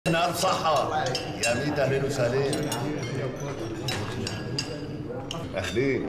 نعم صحة يا ميت أهلين وسهلين. أهلين.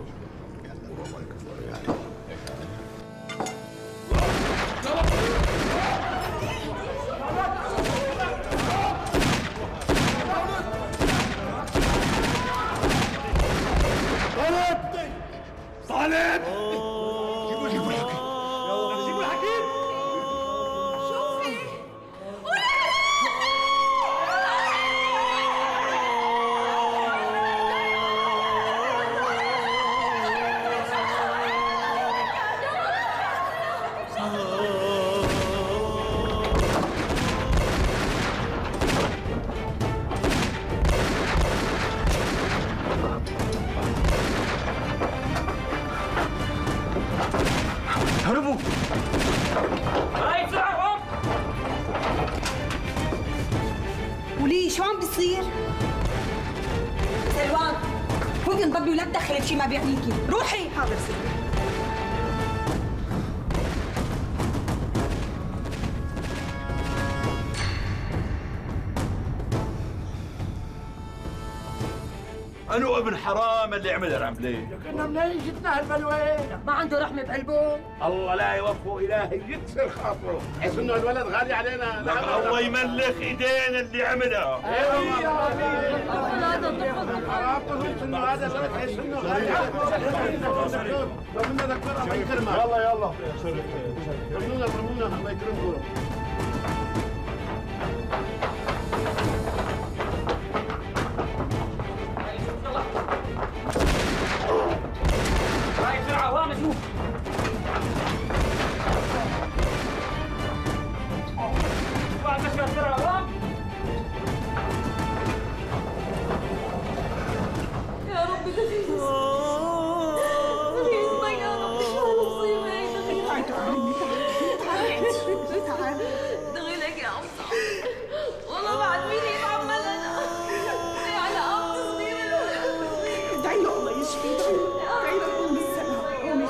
طالب جيبوا الحكيم. جيبوا الحكيم. شوفي هربوا. هاي بسرعة. وليه شو عم بيصير؟ سلوان خذي انضبي ولا تدخلي بشي ما بيعنيكي، روحي. حاضر سيدي. أنو ابن حرام اللي عمل العملية؟ كنا منين جبنا هالبلوين؟ ما عنده رحمة بقلبه؟ الله لا يوفقه، إلهي يكسر خاطره. حيث انه الولد غالي علينا. الله يملخ ايدين اللي عملها. حرام قلت انه هذا الولد حيث انه غالي علينا. لو بدنا دكتور الله يكرمك. يلا رمونا الله يكرمكم. هاي بسرعة وام شوف. واحد مشي بسرعة وام. يا رب دخيل دخيل يا رب شو هالمصيبة هي دخيل تعالي دخيلك يا أمصع والله بعد مين يتعمل أنا على أمي صغيرة ادعي له الله يشفي، ادعي له يقوم بالسلامة. قومي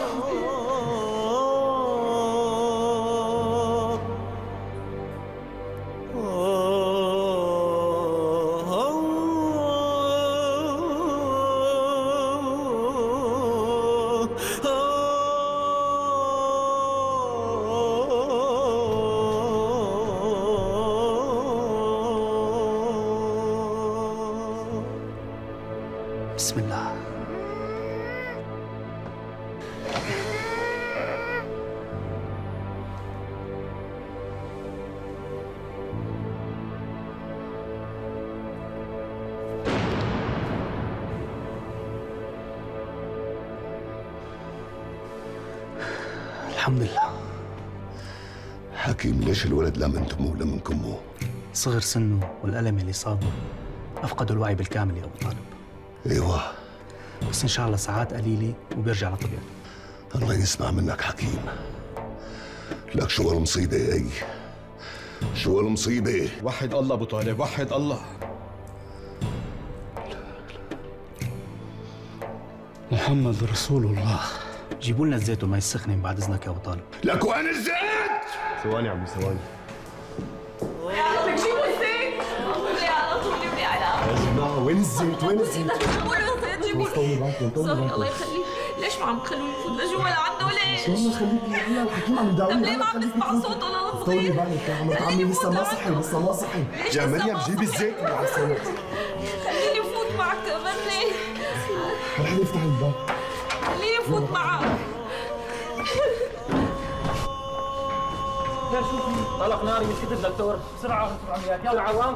بسم الله. الحمد لله. حكيم ليش الولد لا من تمه ولا من كمه؟ صغر سنه والألم اللي صابه أفقدوا الوعي بالكامل يا أبو طالب. ايوه بس إن شاء الله ساعات قليلة وبيرجع لطبيعته. الله يسمع منك حكيم. لك شو هالمصيبة هي؟ شو هالمصيبة؟ وحد الله ابو طالب، وحد الله. محمد رسول الله. جيبوا لنا الزيت والمي السخنة بعد إذنك يا أبو طالب. لك وين الزيت؟ ثواني عمي ثواني. بدك جيبوا الزيت لي على طول لي على اسمع وين الزيت؟ وين الزيت؟ قولوا الزيت جيبوا لي سوري الله يخليك. ليش ما عم تخلوني يفوت لجوا لعنده ليش؟ شو بدنا نخليكي هلا الحكيم عم يداوي. طب ليه ما عم تسمع صوته للصغير؟ طولي بالك يا عمرة عمي لسه ما صحي لسه ما صحي. يا مريم جيبي الزيت اللي على السند. خليني افوت معك تأمني. رح نفتح الباب. خليني افوت معك. دكتور شوفي طلق ناري من كتب دكتور بسرعة عمليات يلا عوام.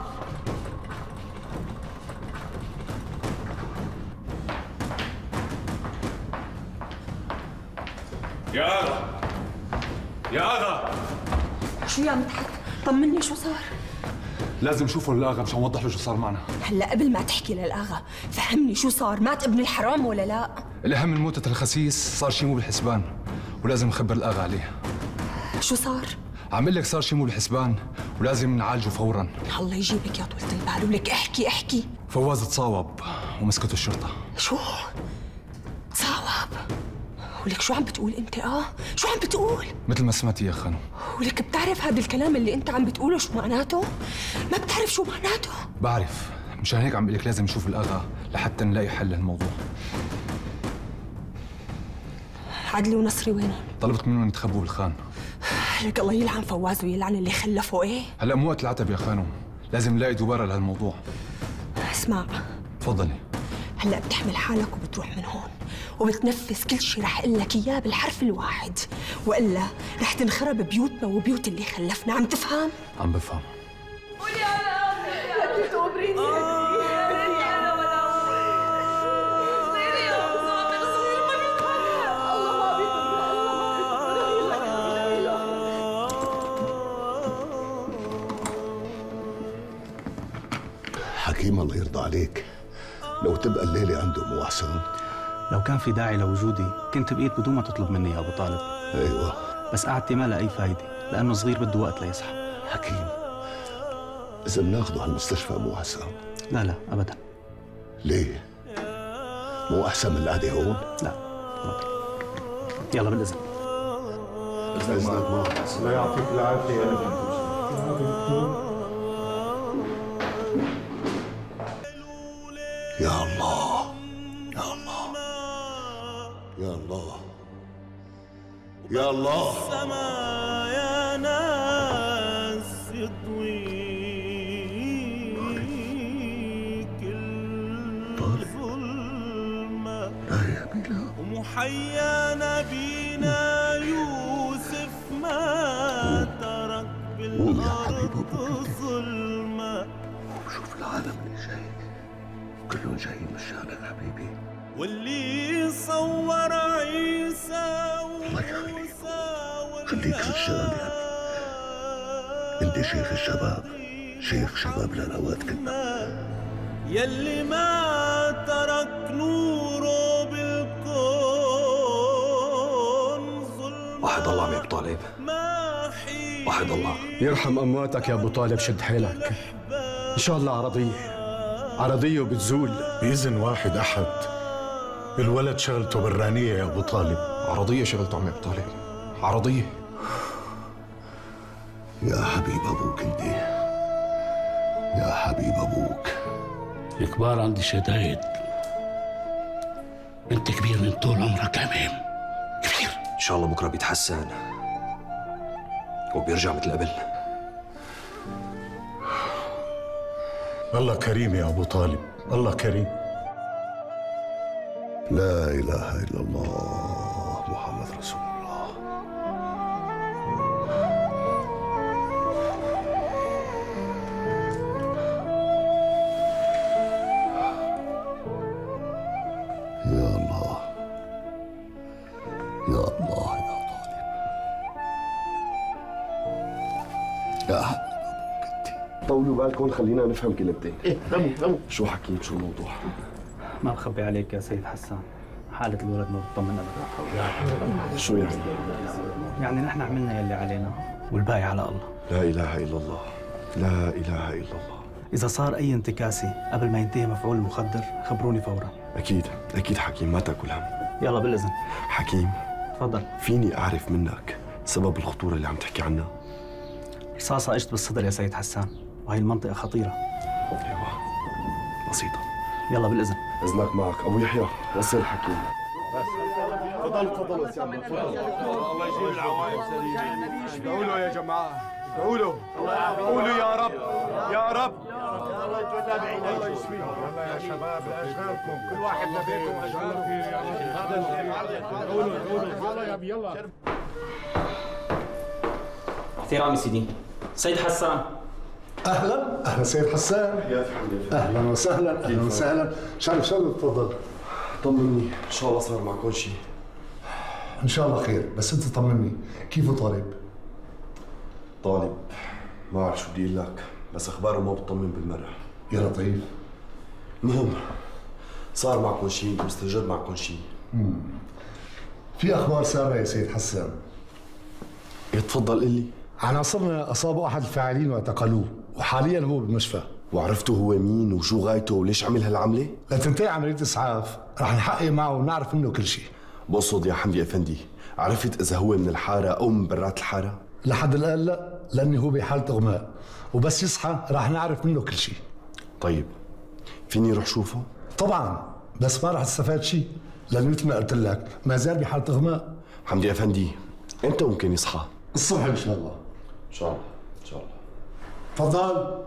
يا أغا يا أغا، شو يا مدحت؟ طمني شو صار؟ لازم شوفوا الاغا مشان اوضح له شو صار معنا. هلا قبل ما تحكي للآغا فهمني شو صار، مات ابن الحرام ولا لا؟ الاهم من موتة الخسيس صار شي مو بالحسبان، ولازم نخبر الاغا عليه. شو صار؟ عامل لك صار شي مو بالحسبان ولازم نعالجه فورا. الله يجيبك يا طولة البال، ولك احكي احكي. فواز تصاوب ومسكته الشرطة. شو؟ تصاوب؟ ولك شو عم بتقول انت؟ شو عم بتقول؟ مثل ما سمعتي يا خانم. ولك بتعرف هذا الكلام اللي انت عم بتقوله شو معناته؟ ما بتعرف شو معناته؟ بعرف، مشان هيك عم بقول لك لازم نشوف الاغا لحتى نلاقي حل للموضوع. عدلي ونصري وينهم؟ طلبت منهم يتخبوا بالخان. لك الله يلعن فواز ويلعن اللي خلفه. ايه هلا مو وقت العتب يا خانم، لازم نلاقي دوباره لهالموضوع. اسمع، تفضلي. هلا بتحمل حالك وبتروح من هون وبتنفذ كل شيء رح اقول لك اياه بالحرف الواحد، والا رح تنخرب بيوتنا وبيوت اللي خلفنا. عم تفهم؟ عم بفهم. قولي على أمي تخبريني هدي أنا ولا صغيري يا صغير صغير ما بيتحرك. الله ما حكيم الله يرضى عليك، لو تبقى الليلة عنده مو أحسن؟ لو كان في داعي لوجودي كنت بقيت بدون ما تطلب مني يا أبو طالب. أيوة، بس قعدتي ما لها أي فايدة لأنه صغير بده وقت ليصحى. حكيم إذا بناخده على المستشفى مو أحسن؟ لا أبدا. ليه؟ مو أحسن من القعدة هون؟ لا. يلا بالإذن. إذنك معك. الله يعطيك العافية. يا الله يا الله يا الله يا الله. السما يا ناس يطوي كل ظلمة ومحيانا بينا يوسف ما ترك بالأرض ظلمة. شوف العالم اللي جاي كلهم جايين مشانك حبيبي، واللي صور عيسى وموسى خليك في الشباب يا أبي. أنت شيخ الشباب، شيخ شباب لنوات كنا. يلي ما ترك نوره بالكون ظلمة. وحد الله عم يا أبو طالب، وحد الله يرحم أمواتك يا أبو طالب. شد حيلك إن شاء الله. عرضية وبتزول بإذن واحد أحد. الولد شغلته برانية يا أبو طالب. عرضية شغلته عم يا أبو طالب، عرضية. يا حبيب أبوك أنت، يا حبيب أبوك. الكبار عندي شدايد، أنت كبير من طول عمرك عميم كبير. إن شاء الله بكرة بيتحسن وبيرجع مثل قبل. الله كريم يا أبو طالب، الله كريم. لا إله إلا الله محمد رسول الله. يا الله يا الله يا طالب يا حبيب أبوك أنت. طولوا بالكم خلينا نفهم كلمتين. تمام. شو حكيم؟ شو الموضوع؟ ما بخبي عليك يا سيد حسان، حالة الولد ما بتطمن أبدا. شو يعني؟ يعني نحن عملنا يلي علينا والباقي على الله. لا إله إلا الله، لا إله إلا الله. إذا صار أي انتكاسة قبل ما ينتهي مفعول المخدر خبروني فورا. أكيد حكيم، ما تاكل هم. يلا بالإذن. حكيم تفضل. فيني أعرف منك سبب الخطورة اللي عم تحكي عنها؟ رصاصة اجت بالصدر يا سيد حسان، وهي المنطقة خطيرة. أيوة بسيطة. يلا بالإذن. إذنك معك أبو يحيى، وصل حكيم. تفضل اسامه تفضل. الله يجيب العوايب سليمه. ادعوا له يا جماعه، ادعوا له، قولوا يا رب يا رب. الله يتولى بعينيكم. الله يشفيكم. يلا يا شباب لاشغالكم، كل واحد لبيته واشغاله. هذا ادعوا له يلا يا ابي يلا. احترامي سيدي. سيد حسان. أهلا سيد حسان. أهلا وسهلا. شرف تفضل. طمني إن شاء الله صار معكم شيء. إن شاء الله خير، بس أنت طمني كيف طالب ما بعرف شو بدي أقول لك، بس أخباره ما بتطمن بالمرة. يا لطيف. المهم صار معكم شيء واستجد معكم شيء. في أخبار سارة يا سيد حسان. تفضل قل لي. عناصرنا أصابوا أحد الفاعلين واعتقلوه، وحاليا هو بالمشفى. وعرفتوا هو مين وشو غايته وليش عمل هالعملة؟ لتنتهي عملية إسعاف رح نحقق معه ونعرف منه كل شيء. بقصد يا حمدي افندي، عرفت اذا هو من الحاره او من برات الحاره؟ لحد الان لا، لاني هو بحاله اغماء، وبس يصحى رح نعرف منه كل شيء. طيب فيني اروح شوفه؟ طبعا، بس ما رح تستفاد شيء، لانه مثل ما قلت لك ما زال بحاله اغماء. حمدي افندي، امتى ممكن يصحى؟ الصبح ان شاء الله. ان شاء الله ان شاء الله. تفضل.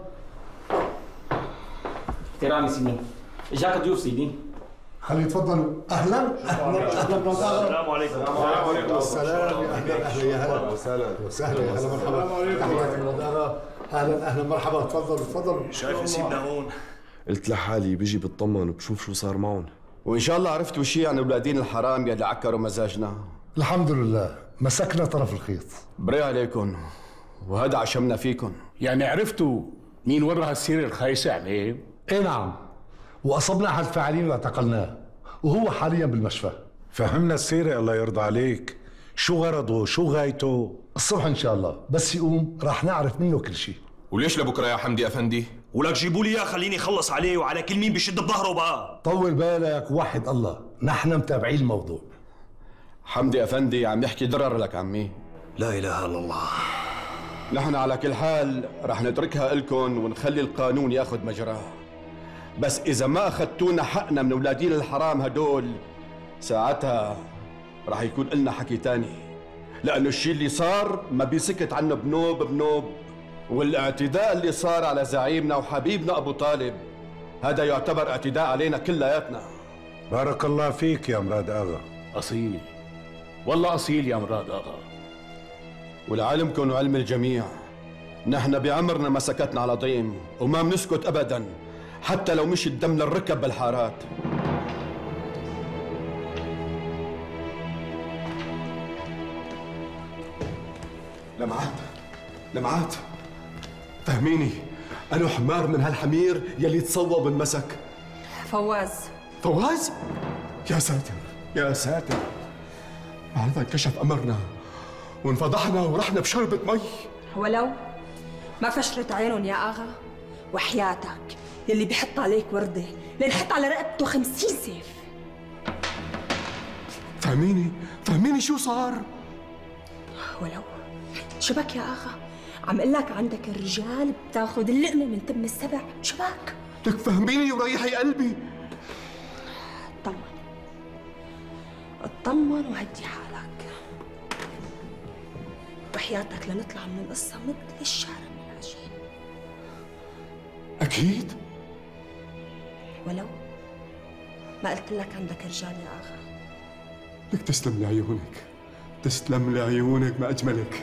احترام يا سيدي. اجاك ضيوف سيدي. خلي يتفضلوا. اهلا اهلا. السلام عليكم. وعليكم السلام. يا اهلا يا هلا وسهلا وسهلا يا هلا مرحبا. اهلا اهلا مرحبا. تفضلوا تفضلوا. شايف سيدنا هون؟ قلت لحالي بيجي بتطمن وبشوف شو صار معهم. وان شاء الله عرفتوا شيء عن اولادين الحرام يلي عكروا مزاجنا. الحمد لله مسكنا طرف الخيط. بري عليكم، وهذا عشمنا فيكم. يعني عرفتوا مين ورا هالسيره الخايسه عليه؟ ايه نعم، واصبنا احد الفاعلين واعتقلناه، وهو حاليا بالمشفى. فهمنا السيره الله يرضى عليك، شو غرضه؟ شو غايته؟ الصبح ان شاء الله، بس يقوم راح نعرف منه كل شيء. وليش لبكره يا حمدي افندي؟ ولك جيبوا لي اياه خليني اخلص عليه وعلى كل مين بشد بظهره بقى. طول بالك ووحد الله، نحن متابعين الموضوع. حمدي افندي عم يحكي ضرر لك عمي. لا اله الا الله. نحن على كل حال رح نتركها لكم ونخلي القانون ياخذ مجراه. بس اذا ما اخذتونا حقنا من اولادين الحرام هدول، ساعتها رح يكون لنا حكي تاني، لانه الشيء اللي صار ما بيسكت عنه بنوب بنوب. والاعتداء اللي صار على زعيمنا وحبيبنا ابو طالب هذا يعتبر اعتداء علينا كلياتنا. بارك الله فيك يا مراد اغا. اصيل والله اصيل يا مراد اغا. ولعلمكم وعلم الجميع، نحن بعمرنا ما سكتنا على ضيم وما بنسكت ابدا، حتى لو مشي الدم للركب بالحارات. لمعات فهميني، أنا حمار من هالحمير يلي تصوب انمسك. فواز؟ يا ساتر يا ساتر، بعد انكشف أمرنا وانفضحنا ورحنا بشربة مي. ولو ما فشلت عينهم يا آغا، وحياتك يلي بيحط عليك وردة لنحط على رقبته 50 سيف. فهميني شو صار؟ ولو شبك يا آغا، عم قل لك عندك الرجال بتاخذ اللقمة من تم السبع، شبك؟ لك فهميني وريحي قلبي. اطمن وهدي حالك، وحياتك لنطلع من القصة مثل الشعر من العجين. أكيد. ولو ما قلت لك عندك رجال يا آغا. لك تسلم لعيونك، تسلم لعيونك ما أجملك.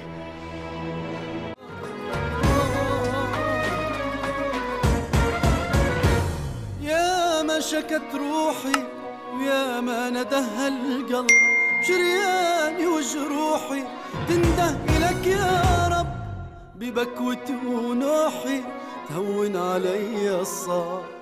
يا ما شكت روحي ويا ما ندهى القلب، شرياني وجروحي تنده إلك يا رب، ببكوتي ونوحي تهون علي الصعب.